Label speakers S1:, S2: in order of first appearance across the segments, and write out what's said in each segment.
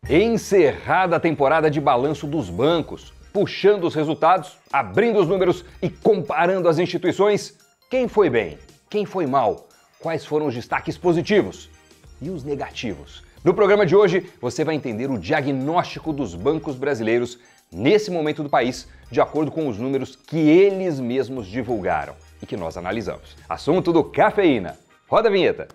S1: Encerrada a temporada de balanço dos bancos, puxando os resultados, abrindo os números e comparando as instituições, quem foi bem? Quem foi mal? Quais foram os destaques positivos e os negativos? No programa de hoje, você vai entender o diagnóstico dos bancos brasileiros nesse momento do país, de acordo com os números que eles mesmos divulgaram e que nós analisamos. Assunto do Cafeína. Roda a vinheta.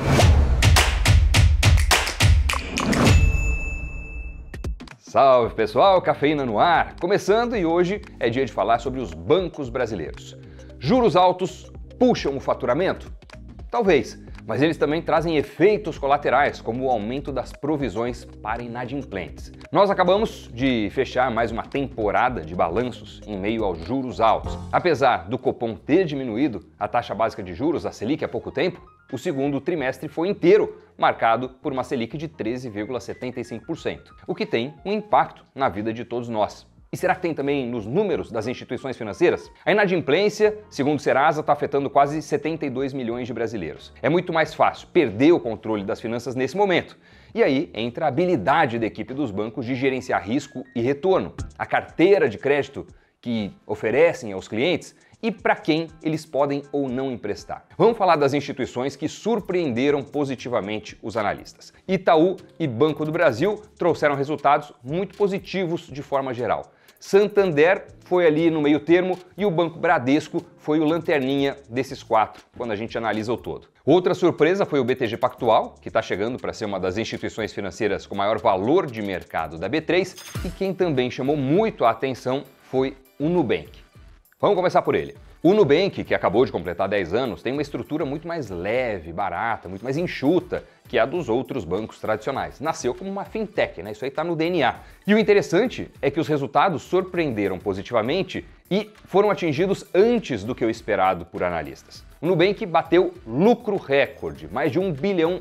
S1: Salve pessoal, Cafeína no ar, começando, e hoje é dia de falar sobre os bancos brasileiros. Juros altos puxam o faturamento? Talvez, mas eles também trazem efeitos colaterais, como o aumento das provisões para inadimplentes. Nós acabamos de fechar mais uma temporada de balanços em meio aos juros altos. Apesar do Copom ter diminuído a taxa básica de juros, a Selic, há pouco tempo, o segundo trimestre foi inteiro marcado por uma Selic de 13,75%, o que tem um impacto na vida de todos nós. E será que tem também nos números das instituições financeiras? A inadimplência, segundo o Serasa, está afetando quase 72 milhões de brasileiros. É muito mais fácil perder o controle das finanças nesse momento. E aí entra a habilidade da equipe dos bancos de gerenciar risco e retorno, a carteira de crédito que oferecem aos clientes e para quem eles podem ou não emprestar. Vamos falar das instituições que surpreenderam positivamente os analistas. Itaú e Banco do Brasil trouxeram resultados muito positivos de forma geral. Santander foi ali no meio termo e o Banco Bradesco foi o lanterninha desses quatro, quando a gente analisa o todo. Outra surpresa foi o BTG Pactual, que está chegando para ser uma das instituições financeiras com maior valor de mercado da B3, e quem também chamou muito a atenção foi o Nubank. Vamos começar por ele. O Nubank, que acabou de completar 10 anos, tem uma estrutura muito mais leve, barata, muito mais enxuta que a dos outros bancos tradicionais. Nasceu como uma fintech, né? Isso aí está no DNA. E o interessante é que os resultados surpreenderam positivamente e foram atingidos antes do que o esperado por analistas. O Nubank bateu lucro recorde, mais de R$1 bilhão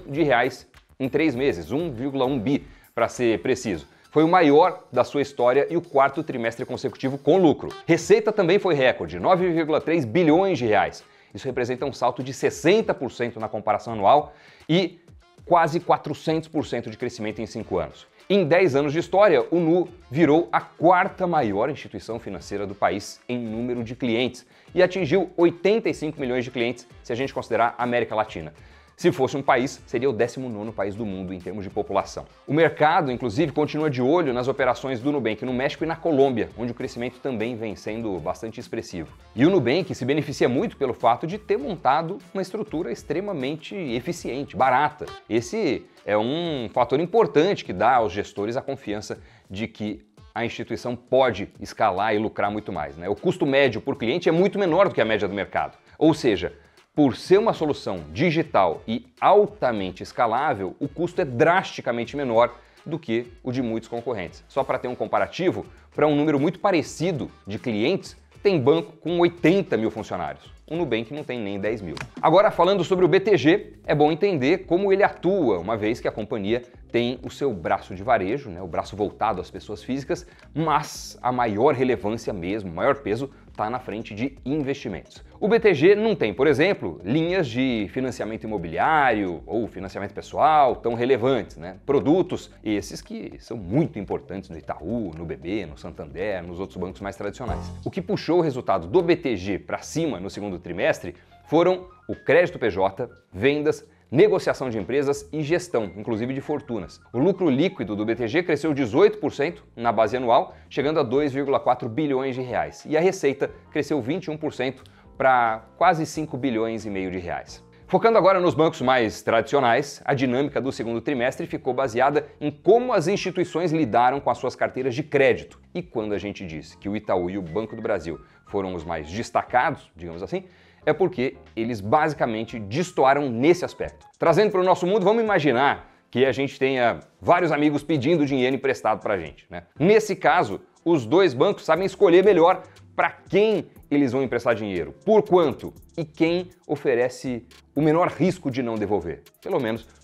S1: em 3 meses, 1,1 bi para ser preciso. Foi o maior da sua história e o quarto trimestre consecutivo com lucro. Receita também foi recorde, 9,3 bilhões de reais. Isso representa um salto de 60% na comparação anual e quase 400% de crescimento em 5 anos. Em 10 anos de história, o Nu virou a quarta maior instituição financeira do país em número de clientes e atingiu 85 milhões de clientes se a gente considerar a América Latina. Se fosse um país, seria o 19º país do mundo em termos de população. O mercado, inclusive, continua de olho nas operações do Nubank no México e na Colômbia, onde o crescimento também vem sendo bastante expressivo. E o Nubank se beneficia muito pelo fato de ter montado uma estrutura extremamente eficiente, barata. Esse é um fator importante que dá aos gestores a confiança de que a instituição pode escalar e lucrar muito mais, né? O custo médio por cliente é muito menor do que a média do mercado. Ou seja, por ser uma solução digital e altamente escalável, o custo é drasticamente menor do que o de muitos concorrentes. Só para ter um comparativo, para um número muito parecido de clientes, tem banco com 80 mil funcionários. O Nubank não tem nem 10 mil. Agora, falando sobre o BTG, é bom entender como ele atua, uma vez que a companhia tem o seu braço de varejo, né, o braço voltado às pessoas físicas, mas a maior relevância mesmo, o maior peso, está na frente de investimentos. O BTG não tem, por exemplo, linhas de financiamento imobiliário ou financiamento pessoal tão relevantes, né? Produtos esses que são muito importantes no Itaú, no BB, no Santander, nos outros bancos mais tradicionais. O que puxou o resultado do BTG para cima no segundo trimestre foram o crédito PJ, vendas, negociação de empresas e gestão, inclusive de fortunas. O lucro líquido do BTG cresceu 18% na base anual, chegando a 2,4 bilhões de reais. E a receita cresceu 21% para quase 5 bilhões e meio de reais. Focando agora nos bancos mais tradicionais, a dinâmica do segundo trimestre ficou baseada em como as instituições lidaram com as suas carteiras de crédito. E quando a gente disse que o Itaú e o Banco do Brasil foram os mais destacados, digamos assim, é porque eles basicamente destoaram nesse aspecto. Trazendo para o nosso mundo, vamos imaginar que a gente tenha vários amigos pedindo dinheiro emprestado para a gente, né? Nesse caso, os dois bancos sabem escolher melhor para quem eles vão emprestar dinheiro, por quanto e quem oferece o menor risco de não devolver, pelo menos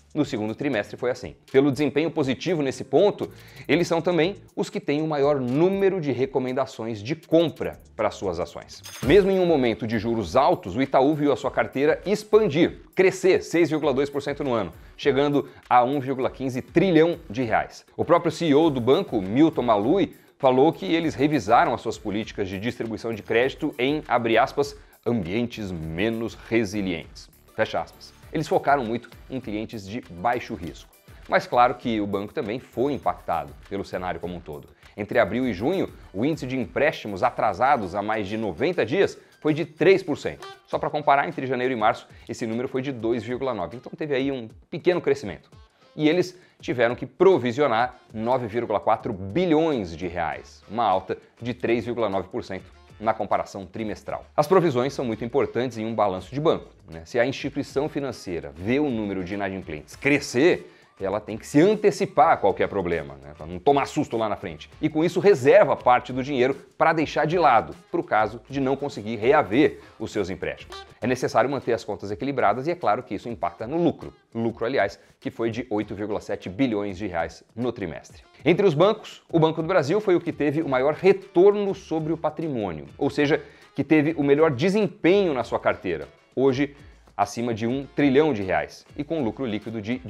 S1: No segundo trimestre foi assim. Pelo desempenho positivo nesse ponto, eles são também os que têm o maior número de recomendações de compra para suas ações. Mesmo em um momento de juros altos, o Itaú viu a sua carteira expandir, crescer 6,2% no ano, chegando a 1,15 trilhão de reais. O próprio CEO do banco, Milton Malui, falou que eles revisaram as suas políticas de distribuição de crédito em, abre aspas, ambientes menos resilientes. Fecha aspas. Eles focaram muito em clientes de baixo risco. Mas claro que o banco também foi impactado pelo cenário como um todo. Entre abril e junho, o índice de empréstimos atrasados a mais de 90 dias foi de 3%. Só para comparar, entre janeiro e março, esse número foi de 2,9%. Então teve aí um pequeno crescimento. E eles tiveram que provisionar 9,4 bilhões de reais, uma alta de 3,9%. Na comparação trimestral. As provisões são muito importantes em um balanço de banco, né? Se a instituição financeira vê o número de inadimplentes crescer, ela tem que se antecipar a qualquer problema, né? Para não tomar susto lá na frente. E com isso reserva parte do dinheiro para deixar de lado, para o caso de não conseguir reaver os seus empréstimos. É necessário manter as contas equilibradas e é claro que isso impacta no lucro. Lucro, aliás, que foi de 8,7 bilhões de reais no trimestre. Entre os bancos, o Banco do Brasil foi o que teve o maior retorno sobre o patrimônio, ou seja, que teve o melhor desempenho na sua carteira. Hoje, acima de 1 trilhão de reais e com um lucro líquido de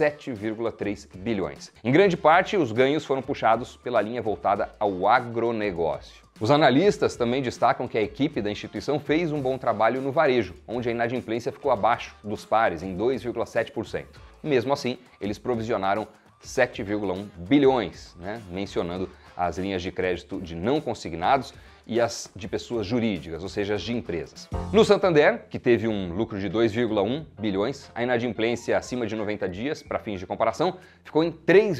S1: 17,3 bilhões. Em grande parte, os ganhos foram puxados pela linha voltada ao agronegócio. Os analistas também destacam que a equipe da instituição fez um bom trabalho no varejo, onde a inadimplência ficou abaixo dos pares, em 2,7%. Mesmo assim, eles provisionaram 7,1 bilhões, né? Mencionando as linhas de crédito de não consignados e as de pessoas jurídicas, ou seja, as de empresas. No Santander, que teve um lucro de 2,1 bilhões, a inadimplência acima de 90 dias, para fins de comparação, ficou em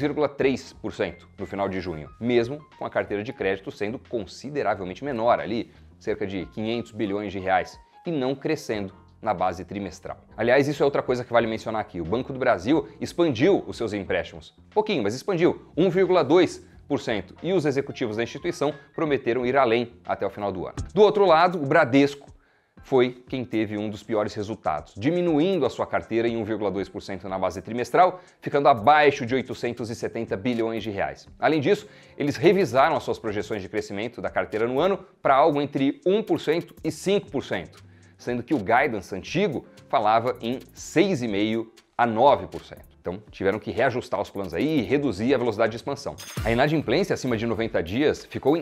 S1: 3,3% no final de junho, mesmo com a carteira de crédito sendo consideravelmente menor ali, cerca de 500 bilhões de reais, e não crescendo na base trimestral. Aliás, isso é outra coisa que vale mencionar aqui. O Banco do Brasil expandiu os seus empréstimos. Pouquinho, mas expandiu, 1,2%. E os executivos da instituição prometeram ir além até o final do ano. Do outro lado, o Bradesco foi quem teve um dos piores resultados, diminuindo a sua carteira em 1,2% na base trimestral, ficando abaixo de 870 bilhões de reais. Além disso, eles revisaram as suas projeções de crescimento da carteira no ano para algo entre 1% e 5%, sendo que o guidance antigo falava em 6,5% a 9%. Então, tiveram que reajustar os planos aí e reduzir a velocidade de expansão. A inadimplência acima de 90 dias ficou em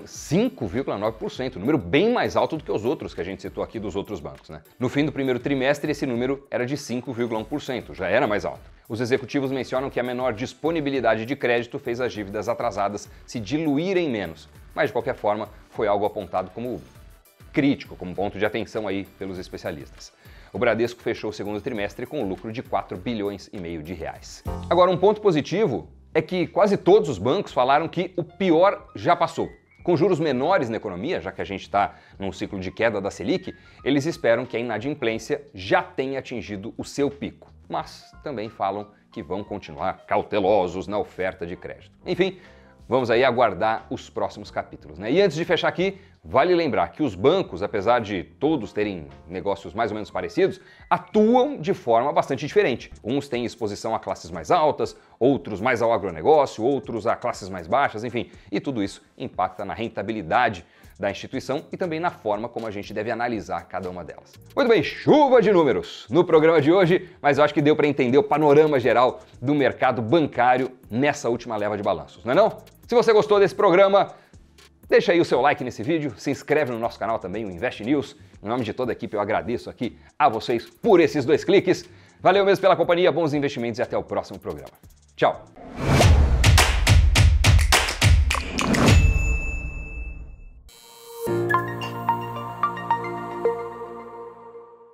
S1: 5,9%, número bem mais alto do que os outros que a gente citou aqui dos outros bancos, né? No fim do primeiro trimestre, esse número era de 5,1%, já era mais alto. Os executivos mencionam que a menor disponibilidade de crédito fez as dívidas atrasadas se diluírem menos, mas de qualquer forma foi algo apontado como crítico, como ponto de atenção aí pelos especialistas. O Bradesco fechou o segundo trimestre com um lucro de 4 bilhões e meio de reais. Agora, um ponto positivo é que quase todos os bancos falaram que o pior já passou. Com juros menores na economia, já que a gente está num ciclo de queda da Selic, eles esperam que a inadimplência já tenha atingido o seu pico, mas também falam que vão continuar cautelosos na oferta de crédito. Enfim, vamos aí aguardar os próximos capítulos, né? E antes de fechar aqui, vale lembrar que os bancos, apesar de todos terem negócios mais ou menos parecidos, atuam de forma bastante diferente. Uns têm exposição a classes mais altas, outros mais ao agronegócio, outros a classes mais baixas, enfim. E tudo isso impacta na rentabilidade da instituição e também na forma como a gente deve analisar cada uma delas. Muito bem, chuva de números no programa de hoje, mas eu acho que deu para entender o panorama geral do mercado bancário nessa última leva de balanços, não é não? Se você gostou desse programa, deixa aí o seu like nesse vídeo, se inscreve no nosso canal também, o Invest News. Em nome de toda a equipe, eu agradeço aqui a vocês por esses 2 cliques. Valeu mesmo pela companhia, bons investimentos e até o próximo programa. Tchau!